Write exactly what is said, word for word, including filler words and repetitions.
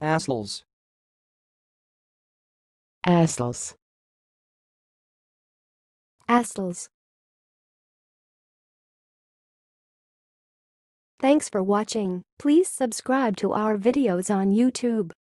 Assholes. Assholes. Assholes. Thanks for watching. Please subscribe to our videos on YouTube.